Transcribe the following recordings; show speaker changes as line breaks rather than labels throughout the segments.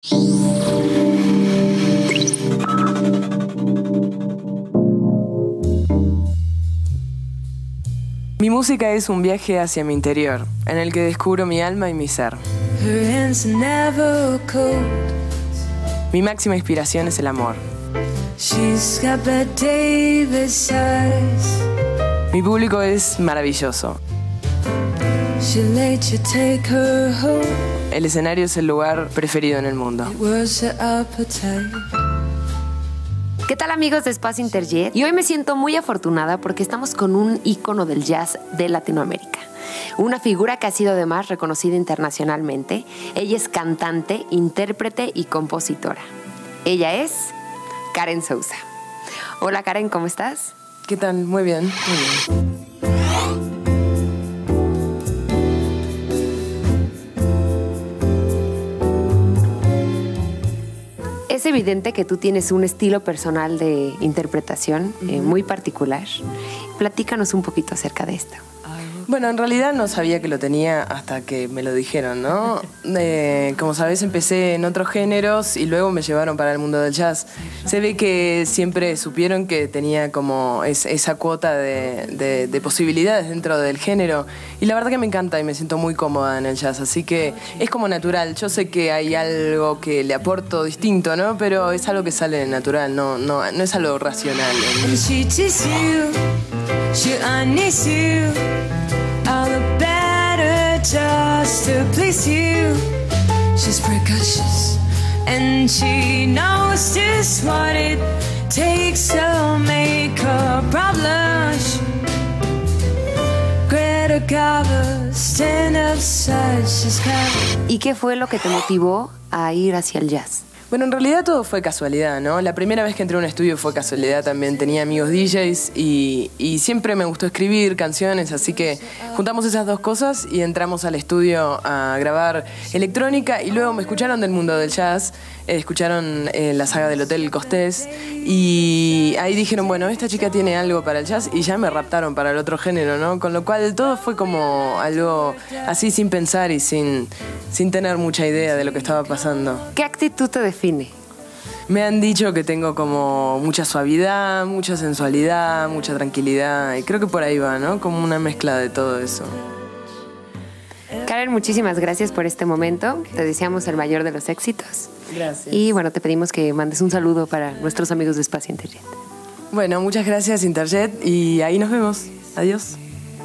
Mi música es un viaje hacia mi interior, en el que descubro mi alma y mi ser. Mi máxima inspiración es el amor. Mi público es maravilloso. El escenario es el lugar preferido en el mundo.
¿Qué tal, amigos de Espacio Interjet? Y hoy me siento muy afortunada porque estamos con un ícono del jazz de Latinoamérica. Una figura que ha sido además reconocida internacionalmente. Ella es cantante, intérprete y compositora. Ella es Karen Sousa. Hola, Karen, ¿cómo estás?
¿Qué tal? Muy bien, muy bien.
Es evidente que tú tienes un estilo personal de interpretación muy particular. Platícanos un poquito acerca de esto.
Bueno, en realidad no sabía que lo tenía hasta que me lo dijeron, ¿no? Como sabés, empecé en otros géneros y luego me llevaron para el mundo del jazz. Se ve que siempre supieron que tenía como esa cuota de posibilidades dentro del género. Y la verdad que me encanta y me siento muy cómoda en el jazz, así que es como natural. Yo sé que hay algo que le aporto distinto, ¿no? Pero es algo que sale natural, no es algo racional. All the better just to please you. She's precocious and she knows just what it takes to make her blush. Greta Garbo, stand up, such as Garbo. ¿Y qué fue lo que te motivó a ir hacia el jazz? Bueno, en realidad todo fue casualidad, ¿no? La primera vez que entré a un estudio fue casualidad también. Tenía amigos DJs y siempre me gustó escribir canciones, así que juntamos esas dos cosas y entramos al estudio a grabar electrónica y luego me escucharon del mundo del jazz, escucharon la saga del Hotel Costés y ahí dijeron, bueno, esta chica tiene algo para el jazz y ya me raptaron para el otro género, ¿no? Con lo cual todo fue como algo así sin pensar y sin tener mucha idea de lo que estaba pasando. ¿Qué actitud te define? Me han dicho que tengo como mucha suavidad, mucha sensualidad, mucha tranquilidad y creo que por ahí va, ¿no? Como una mezcla de todo eso. Karen, muchísimas gracias por este momento. Te deseamos el mayor de los éxitos. Gracias. Y bueno, te pedimos que mandes un saludo para nuestros amigos de Espacio Interjet. Bueno, muchas gracias, Interjet, y ahí nos vemos. Adiós.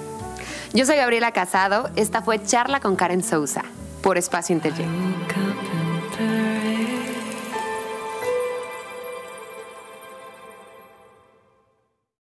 Yo soy Gabriela Casado. Esta fue Charla con Karen Sousa por Espacio Interjet.